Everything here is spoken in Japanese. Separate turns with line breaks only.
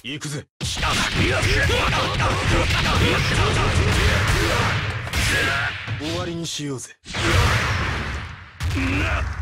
行くぜ。終わりにしようぜ。